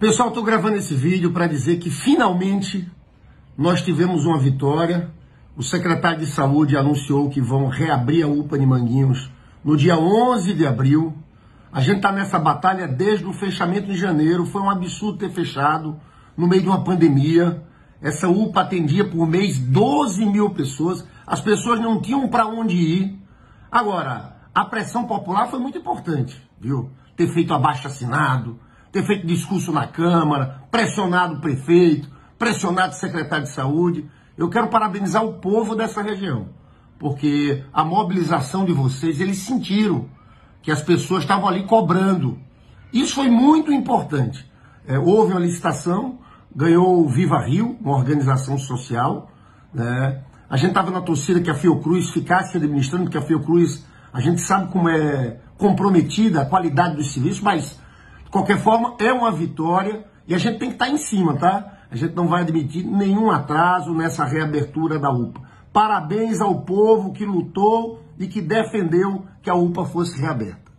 Pessoal, estou gravando esse vídeo para dizer que finalmente nós tivemos uma vitória. O secretário de Saúde anunciou que vão reabrir a UPA de Manguinhos no dia 11 de abril. A gente está nessa batalha desde o fechamento de janeiro. Foi um absurdo ter fechado no meio de uma pandemia. Essa UPA atendia por mês 12 mil pessoas. As pessoas não tinham para onde ir. Agora, a pressão popular foi muito importante, viu? Ter feito abaixo-assinado, ter feito discurso na Câmara, pressionado o prefeito, pressionado o secretário de Saúde. Eu quero parabenizar o povo dessa região, porque a mobilização de vocês, eles sentiram que as pessoas estavam ali cobrando. Isso foi muito importante. Houve uma licitação, ganhou o Viva Rio, uma organização social, né? A gente estava na torcida que a Fiocruz ficasse administrando, porque a Fiocruz, a gente sabe como é comprometida a qualidade do serviço, mas, de qualquer forma, é uma vitória e a gente tem que estar em cima, tá? A gente não vai admitir nenhum atraso nessa reabertura da UPA. Parabéns ao povo que lutou e que defendeu que a UPA fosse reaberta.